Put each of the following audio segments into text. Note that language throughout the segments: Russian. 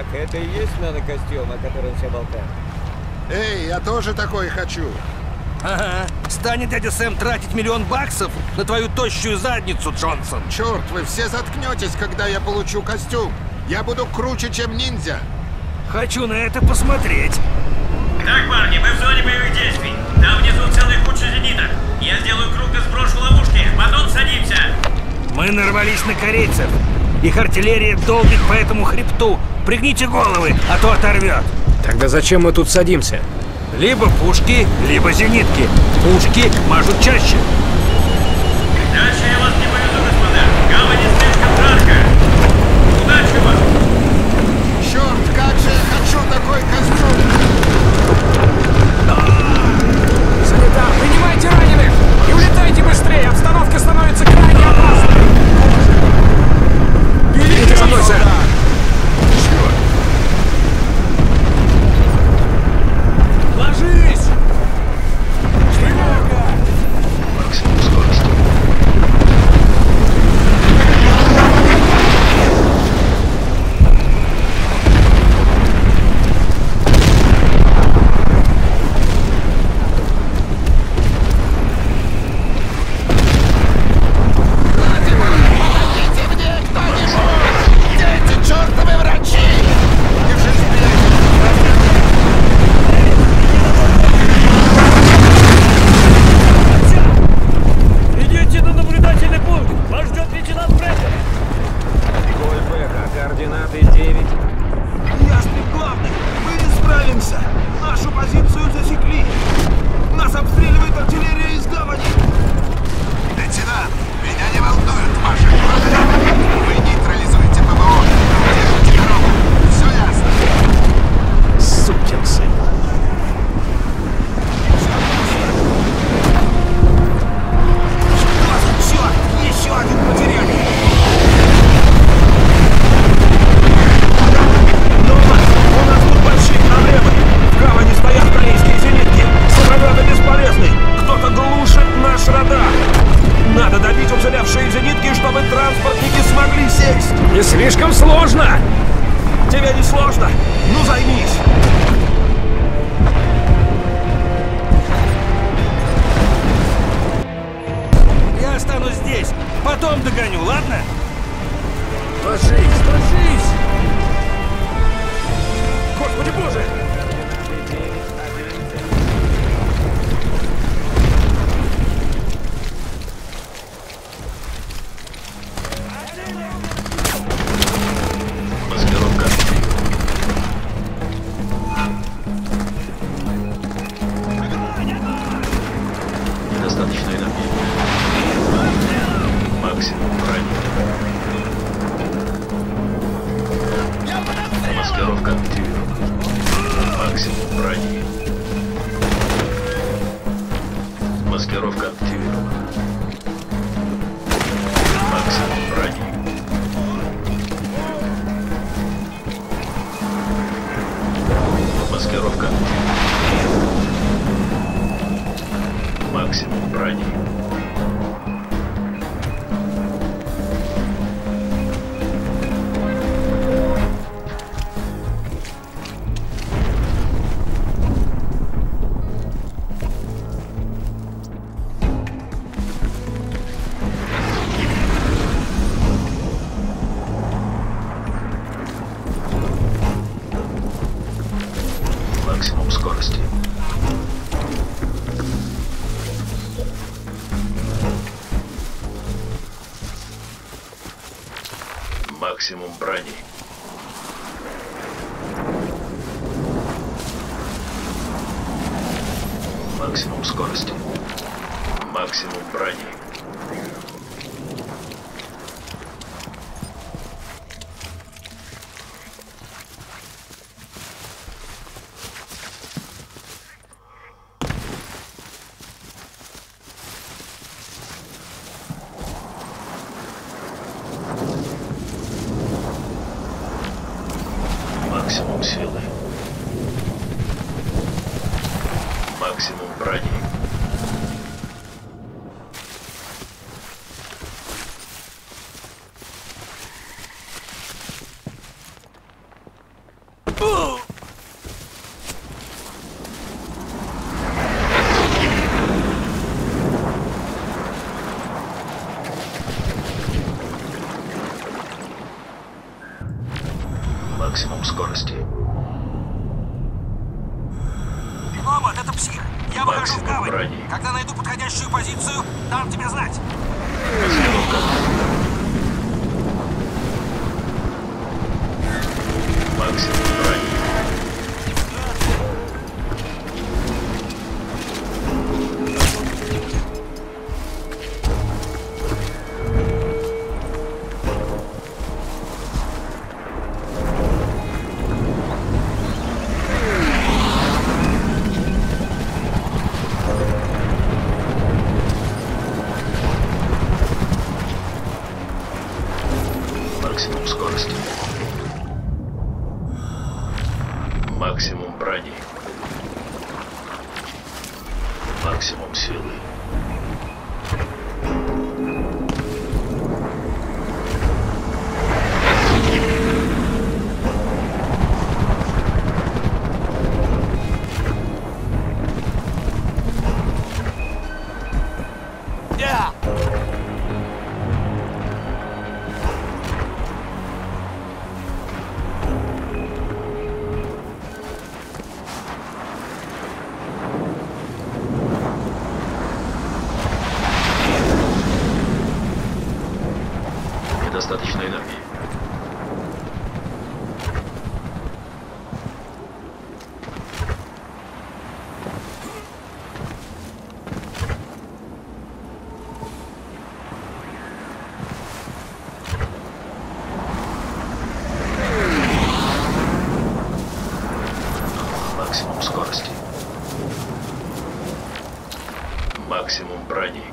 Так, это и есть нанокостюм, о котором все болтают? Эй, я тоже такой хочу. Ага. Станет дядя Сэм тратить $1 000 000 на твою тощую задницу, Джонсон. Черт, вы все заткнетесь, когда я получу костюм. Я буду круче, чем ниндзя. Хочу на это посмотреть. Так, парни, мы в зоне боевых действий. Там внизу целая куча зениток. Я сделаю круг и сброшу ловушки. Потом садимся. Мы нарвались на корейцев. Их артиллерия долбит по этому хребту. Пригните головы, а то оторвет. Тогда зачем мы тут садимся? Либо пушки, либо зенитки. Пушки мажут чаще. Дальше я вас не повезу, господа. Гавань слишком жарко. Удачи вам. Черт, как же я хочу такой костюм. Санитар, принимайте раненых! И улетайте быстрее! Обстановка становится крайне опасной! Идите за мной, сэр! Ложись! Максимум скорости. Не слишком сложно! Тебе не сложно? Ну займись! Я останусь здесь. Потом догоню, ладно? Ложись, ложись! Господи боже! Маскировка. Недостаточно энергии. Максимум ранее. Маскировка активирована. Максимум ранее. Маскировка активирована. Максимум ранее. Маскировка. Максимум ранее. Максимум скорости. Максимум брони. Максимум скорости. Максимум брони. Максимум силы. Максимум брони. Максимум скорости. Робот, это псих. Я выхожу в Максимум гавань. брони. Когда найду подходящую позицию, дам тебе знать. Маскировка. Максимум брони. Максимум скорости. Максимум брони. Максимум силы. Недостаточно энергии. Максимум скорости. Максимум брони.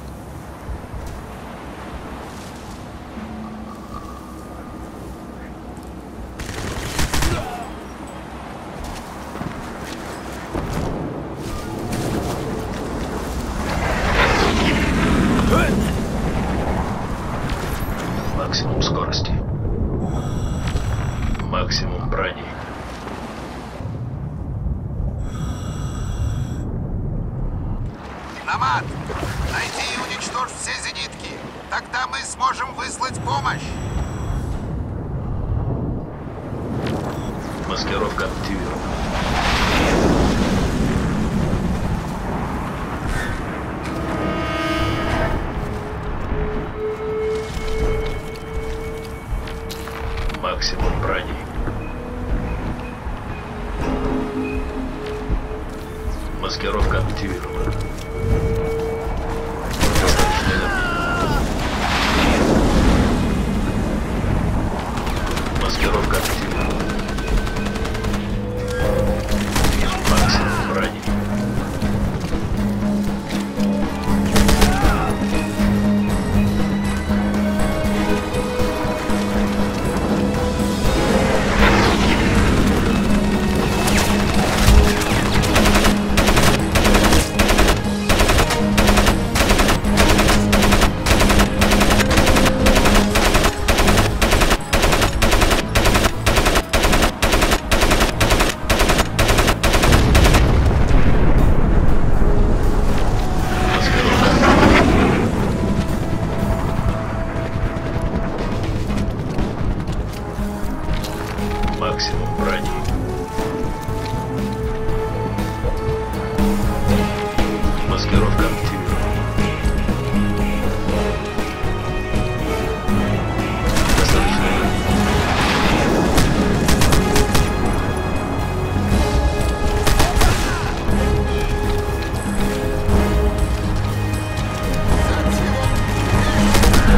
Максимум скорости. Максимум брони. Намат, найди и уничтожь все зенитки. Тогда мы сможем выслать помощь. Маскировка активирована. Максимум брони. Маскировка активирована. Достаточно энергии. Маскировка активирована. Максимум брони. Максимум брони. Маскировка активирована. Достаточно энергии.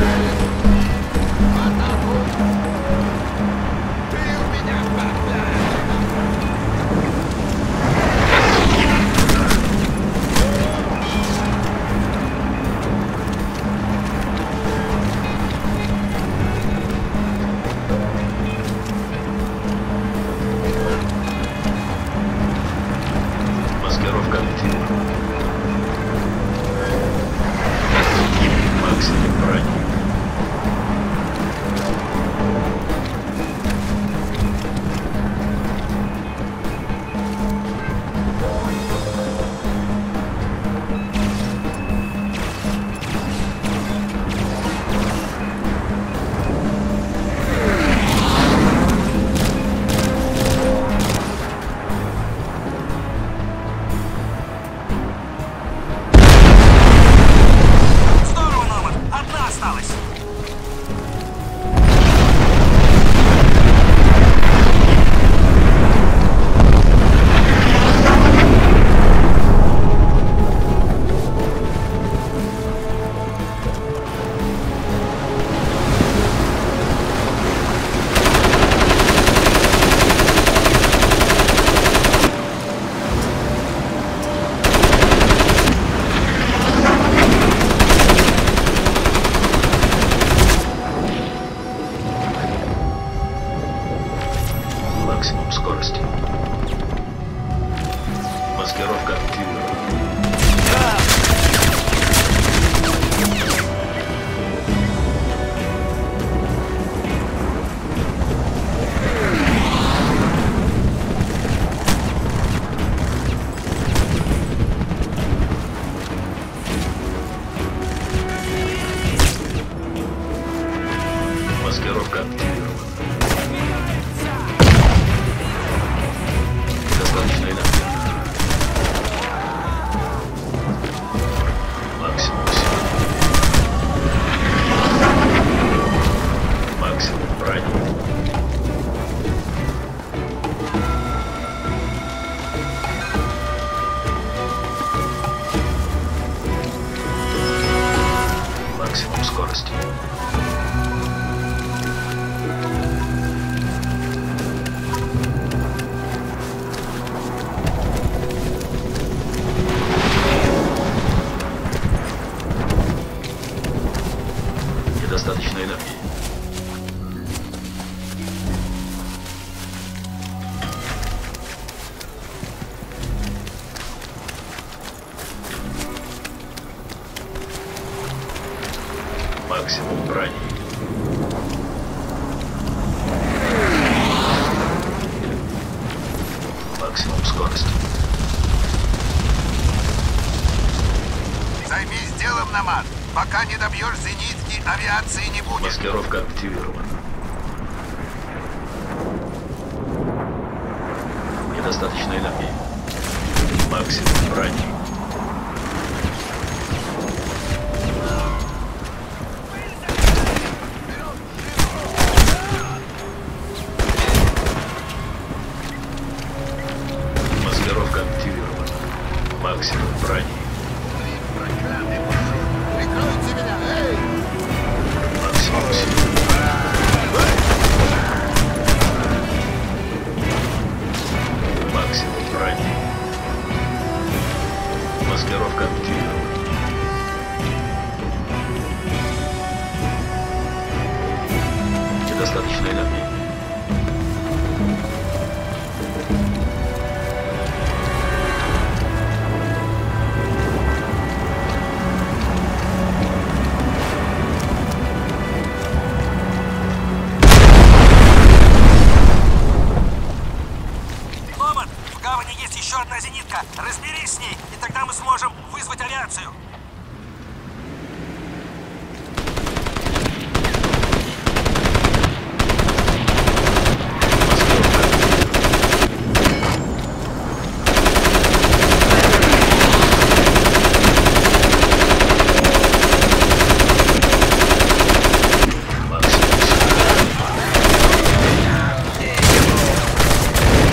Ты у меня, бабля! Максимум скорости. Маскировка активирована. Маскировка активирована. Достаточно энергии. Максимум сил. Максимум брони. Максимум скорости. Недостаточно энергии. Максимум брони. Максимум скорости. Займись делом, Намад. Пока не добьешь зенитки, авиации не будет. Маскировка активирована. Недостаточно энергии. Максимум брони. Маскировка активирована. Максимум брони. Прикройте меня, эй! Максимум сил. Максимум брони. Маскировка активирована. Недостаточно энергии. Ломан, в гавани есть еще одна зенитка. Разберись с ней, и тогда мы сможем вызвать авиацию.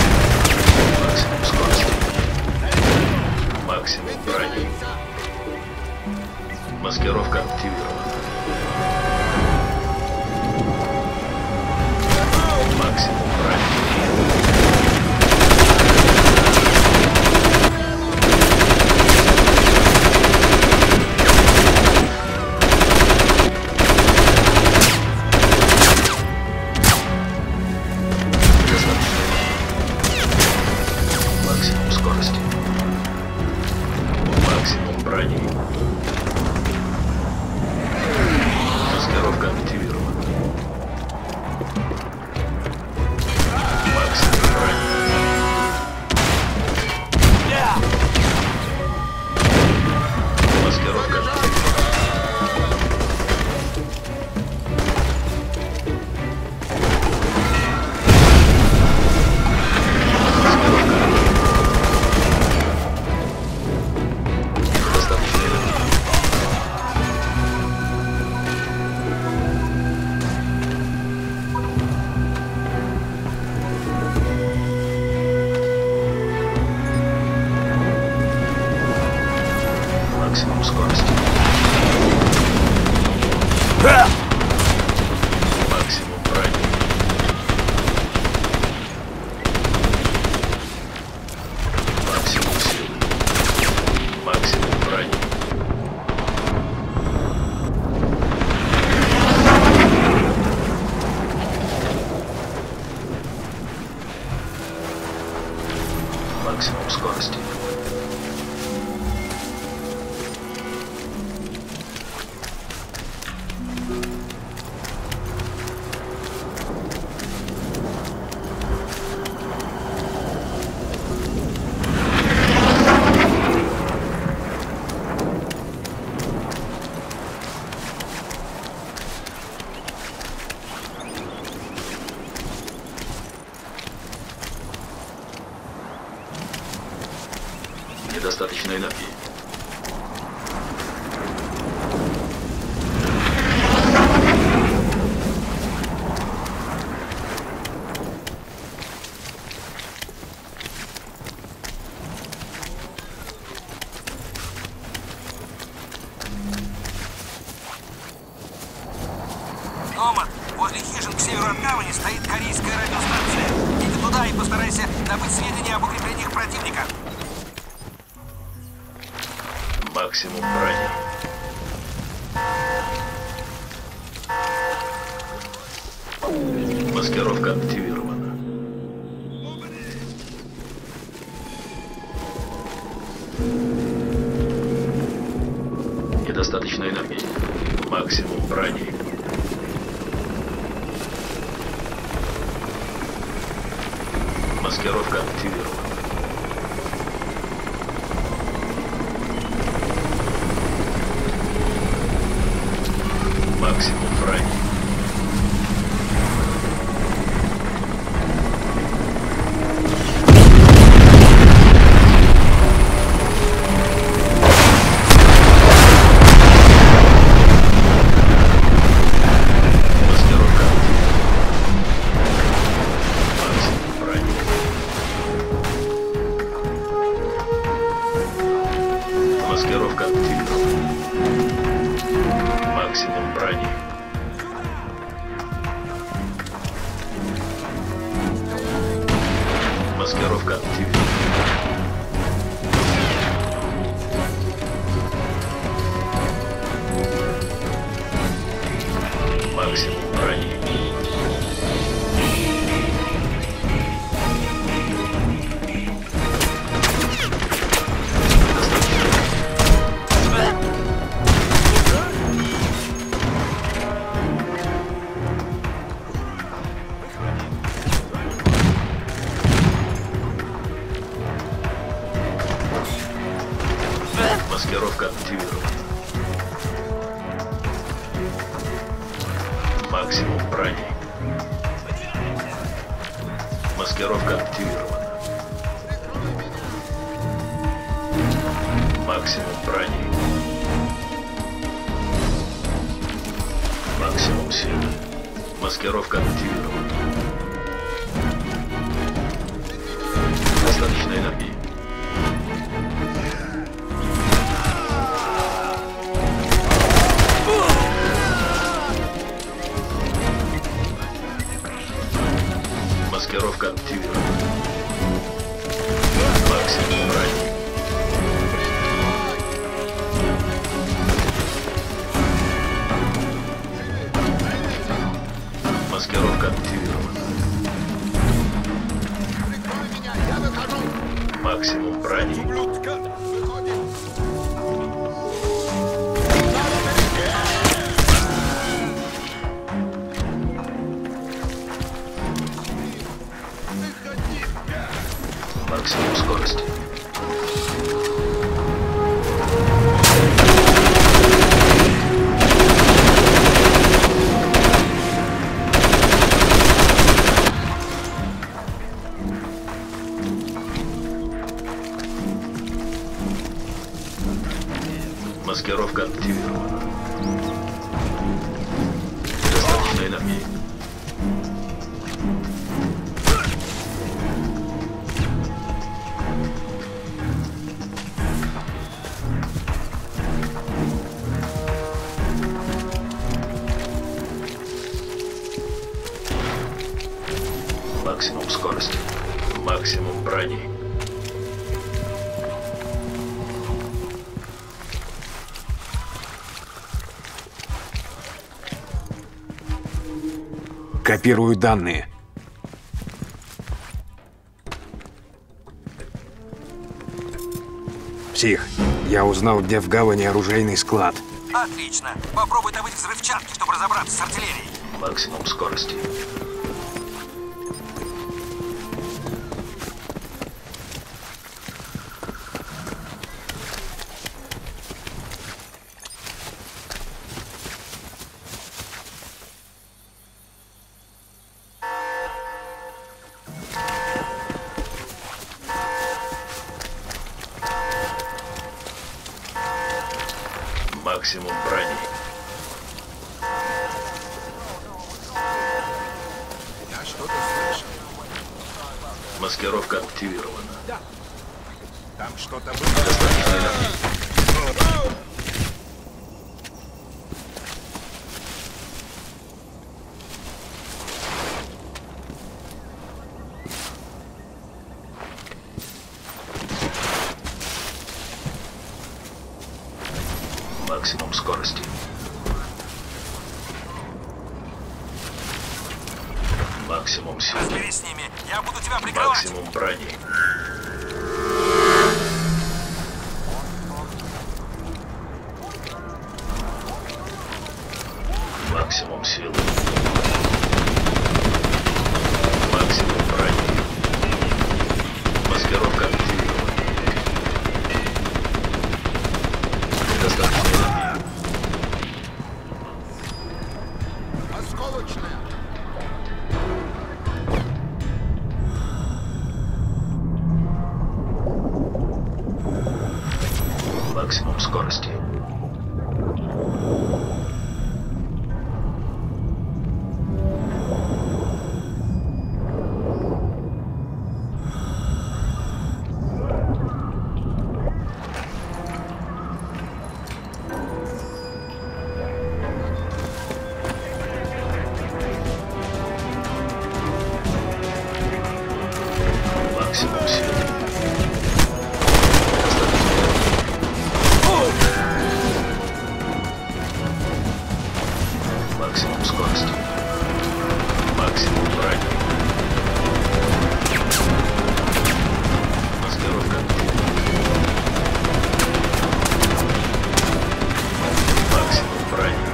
Максимум скорости. Максимум брони. Недостаточно энергии. Номад, возле хижин к северу от гавани стоит корейская радиостанция. Иди туда и постарайся добыть сведения об укреплениях противника. Максимум брони. Маскировка активирована. Недостаточно энергии. Максимум брони. Маскировка активирована. Максимум брони. Маскировка активирована. Максимум брони. Маскировка активирована. Максимум брони. Маскировка активирована. Максимум брони. Маскировка активирована. Максимум брони. Максимум силы. Маскировка активирована. Достаточно энергии. Маскировка активирована. Максимум брони. Маскировка активирована. Максимум брони. Максимум скорости. Маскировка активирована. Достаточно энергии. Максимум скорости. Максимум брони. Копирую данные. Псих, я узнал, где в гавани оружейный склад. Отлично. Попробуй добыть взрывчатки, чтобы разобраться с артиллерией. Максимум скорости. Максимум брони. Я что-то слышал. Маскировка активирована. Там что-то было. Достаточно энергии. Максимум скорости. Максимум силы. Разберись с ними. Я буду тебя прикрывать. Максимум брони. Максимум силы. Максимум брони. Маскировка активирована. Достаточно энергии. Осколочная. Максимум скорости. Максимум силы. Максимум скорости. Максимум брони. Маскировка активирована. Максимум брони.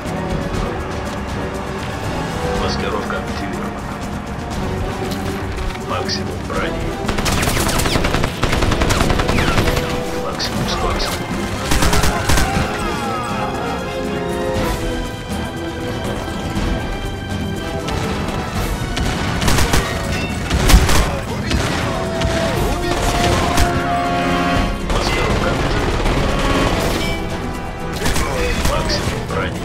Маскировка активирована. Максимум брони. Максимум скорости. Маскировка активирована. Максимум брони.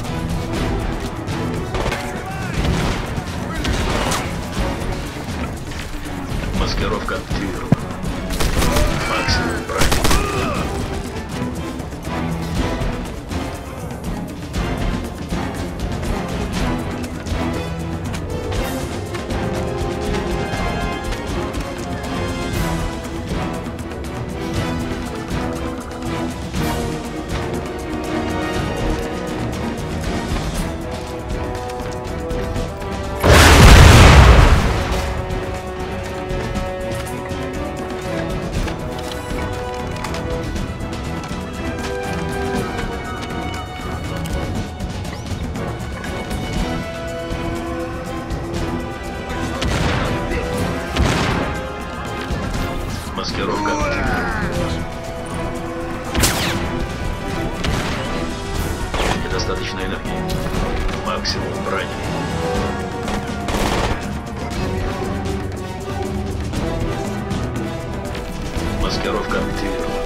Маскировка активирована. Максимум брони. Маскировка активирована. Недостаточно энергии. Максимум брони. Маскировка активирована.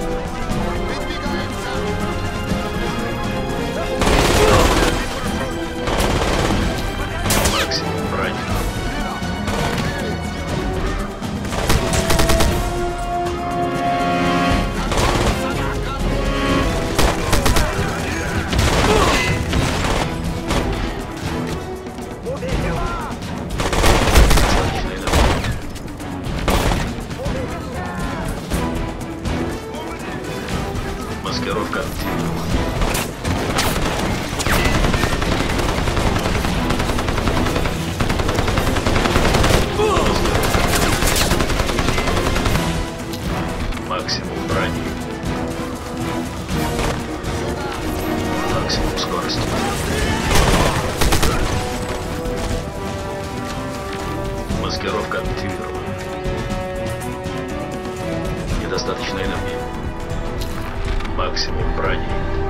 Максимум брони. Достаточно энергии. Маскировка активирована. Максимум брони. Максимум скорости. Маскировка активирована. Недостаточно энергии. Максимум брони.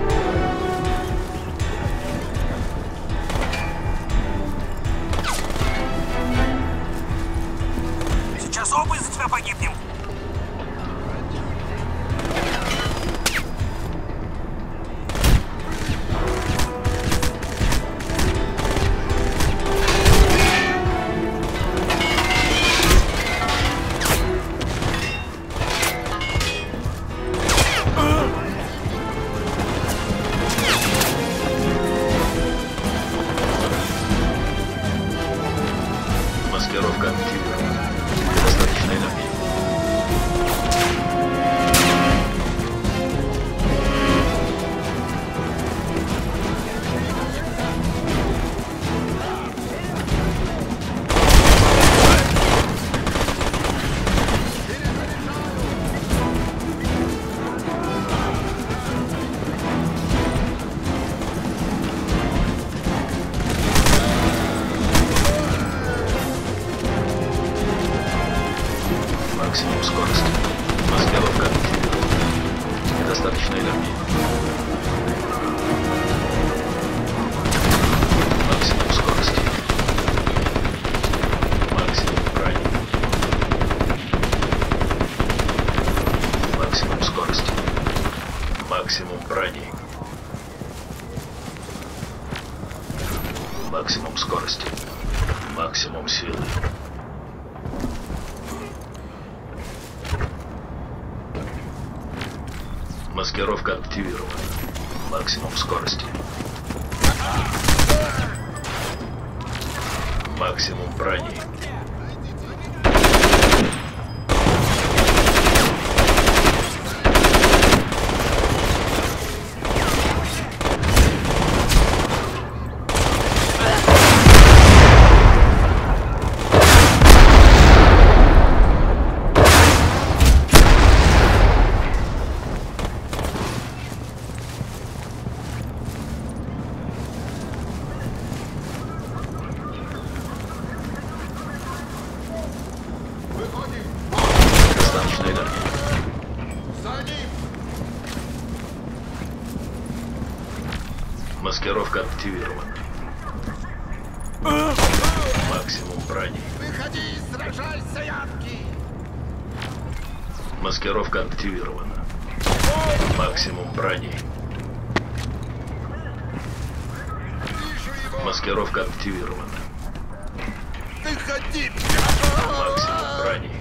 Сейчас оба из-за тебя погибнем. Маскировка активирована. Недостаточно энергии. Максимум скорости. Маскировка активирована. Недостаточно энергии. Максимум скорости. Максимум брони. Максимум скорости. Максимум брони. Максимум скорости. Максимум силы. Маскировка активирована. Максимум скорости. Максимум брони. Маскировка активирована. Максимум брони. Выходи и сражайся, Янки! Маскировка активирована. Максимум брони. Маскировка активирована. Выходи! Максимум брони.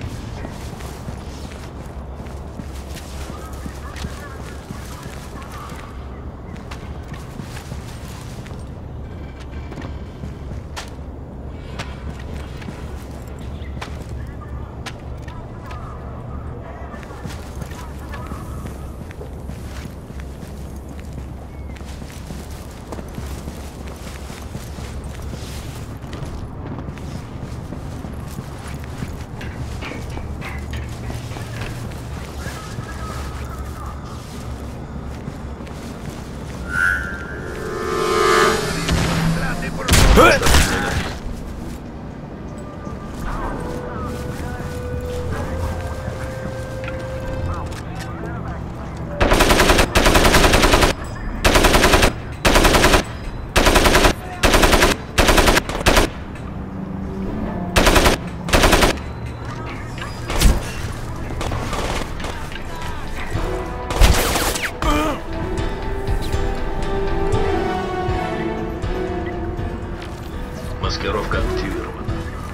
Маскировка активирована.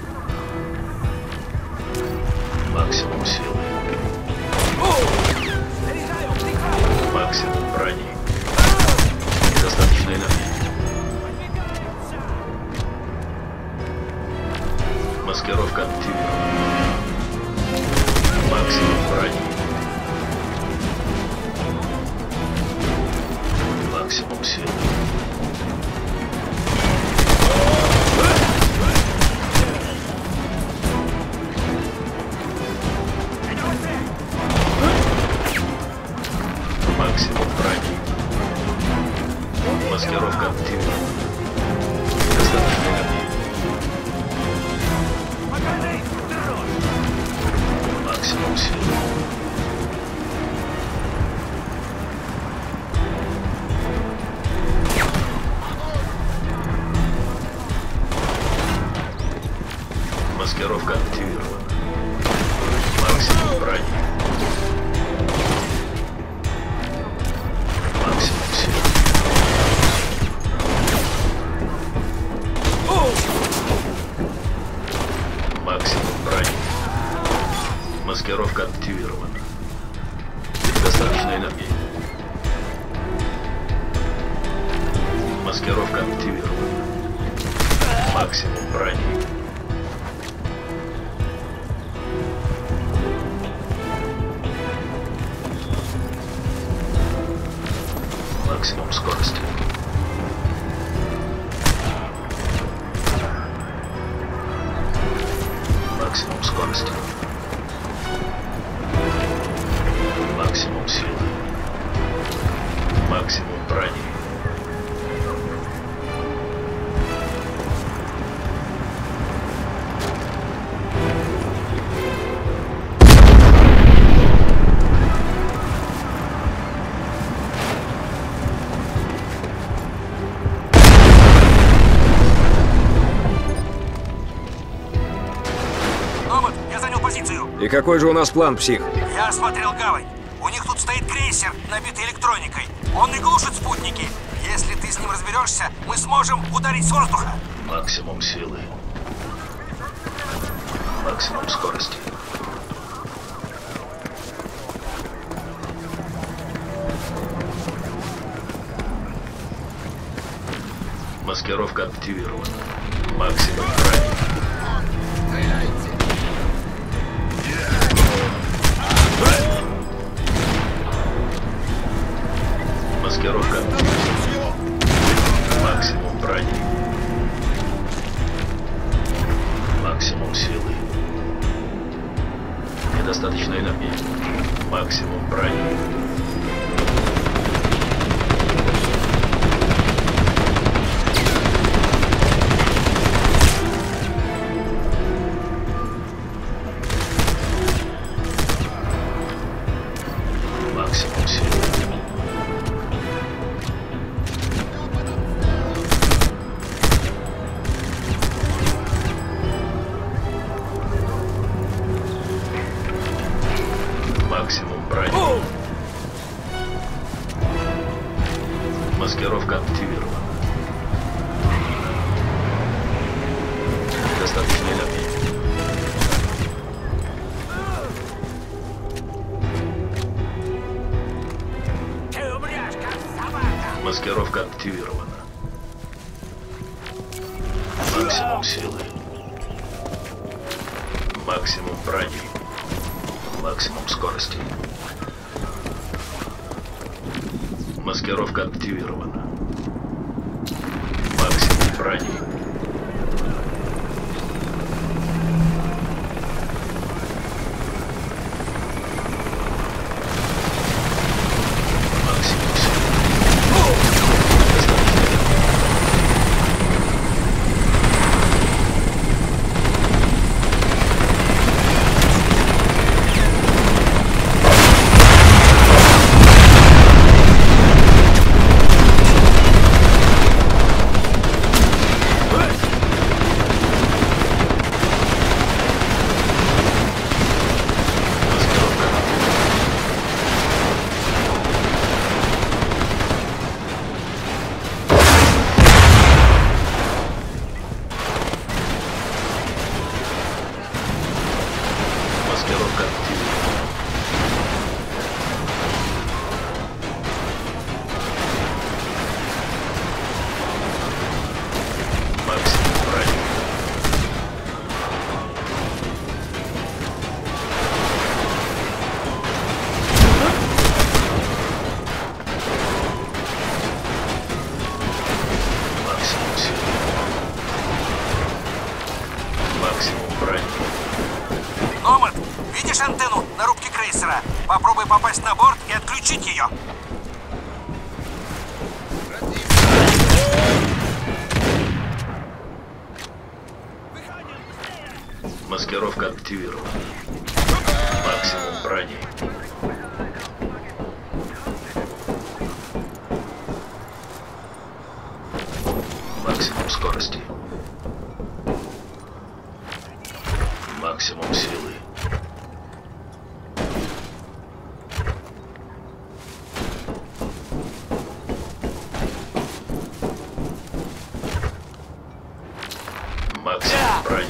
Максимум силы. Максимум брони. Недостаточно энергии. Маскировка активирована. Максимум брони. Максимум силы. Максимум брони. Маскировка активирована. Достаточно энергии. Максимум силы. Маскировка активирована. Максимум брони. Максимум силы. Максимум брони. Маскировка активирована. Достаточно энергии. Маскировка активирована. Максимум брони. Максимум скорости. Максимум скорости. Максимум силы. Максимум брони. И какой же у нас план, псих? Я осмотрел гавань. У них тут стоит крейсер, набитый электроникой. Он и глушит спутники. Если ты с ним разберешься, мы сможем ударить с воздуха. Максимум силы. Максимум скорости. Маскировка активирована. Максимум брони. Маскировка активирована. Максимум брони. Максимум силы. Недостаточно энергии. Максимум брони. Максимум силы. Максимум брони. Маскировка активирована. Недостаточно энергии. Маскировка активирована. Максимум силы. Максимум брони. Максимум скорости. Маскировка активирована. Максимум брони. Максимум силы. Маскировка активирована. Максимум брони. Максимум силы. Максимум брони. Номад, видишь антенну на рубке крейсера? Попробуй попасть на борт и отключить ее. Маскировка активирована. Максимум брони. Максимум скорости. Максимум силы. Максимум брони.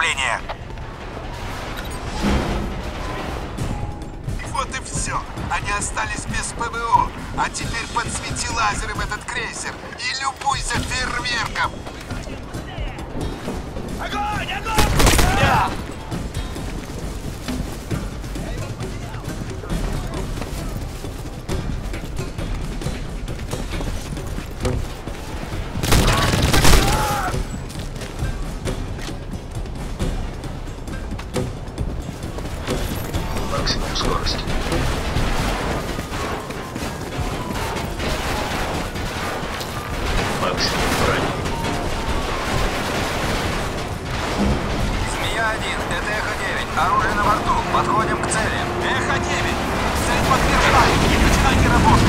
управления. Вот и все. Они остались без ПВО. А теперь подсвети лазером этот крейсер и любуйся фейерверком. Огонь! Огонь! Да! Максимум скорости. Максимум брони. Змея-1, это Эхо-9. Оружие на борту. Подходим к цели. Эхо-9. Цель подтверждаю. Начинайте работу.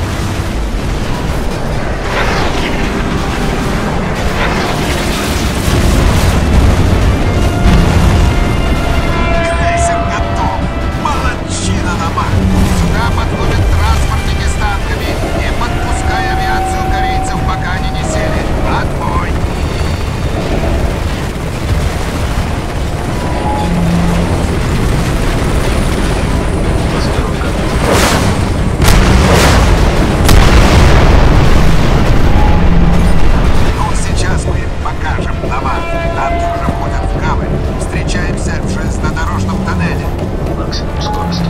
Крейсер готов. Молодчина, Намар. Сюда подходят транспортники с танками. Не подпускай авиацию корейцев, пока они не сели. Отбой. Маскировка. Ну, сейчас мы им покажем, Намар. Танки уже входят в гавань. Встречаемся в железнодорожном тоннеле. Максимум скорости.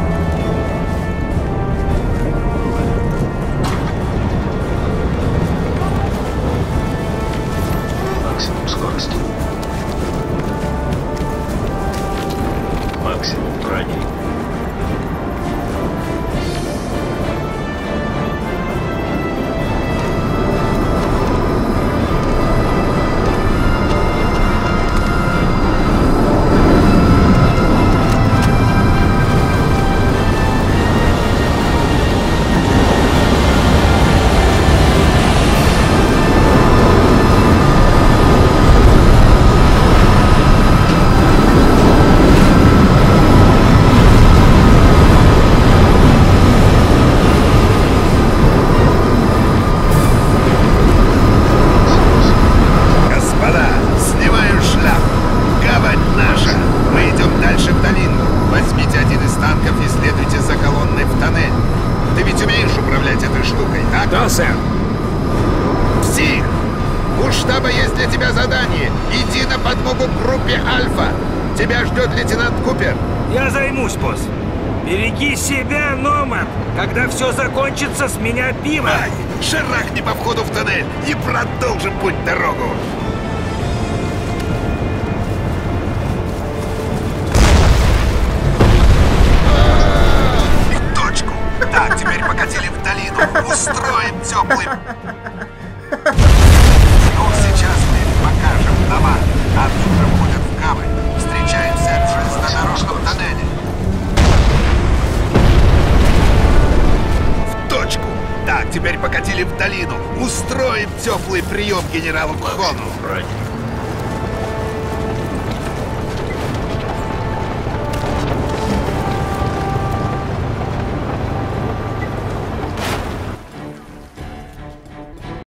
Максимум скорости. Максимум брони. Господа, снимаю шляпу. Гавань наша. Мы идем дальше в долину. Возьмите один из танков и следуйте за колонной в тоннель. Ты ведь умеешь управлять этой штукой, так? Да, сэр. Псих! У штаба есть для тебя задание. Иди на подмогу группе Альфа. Тебя ждет лейтенант Купер. Я займусь, босс. Береги себя, Номад. Когда все закончится, с меня пиво. Ай, шарахни по входу в тоннель и продолжим путь дорогу. И точку. Так, теперь покатили в долину. Устроим теплый. Ну, сейчас мы им покажем дома. Танки уже входят в гавань. Встречаемся в железнодорожном тоннеле. В точку. Так, теперь покатили в долину. Устроим теплый прием генералу Хону. Брони.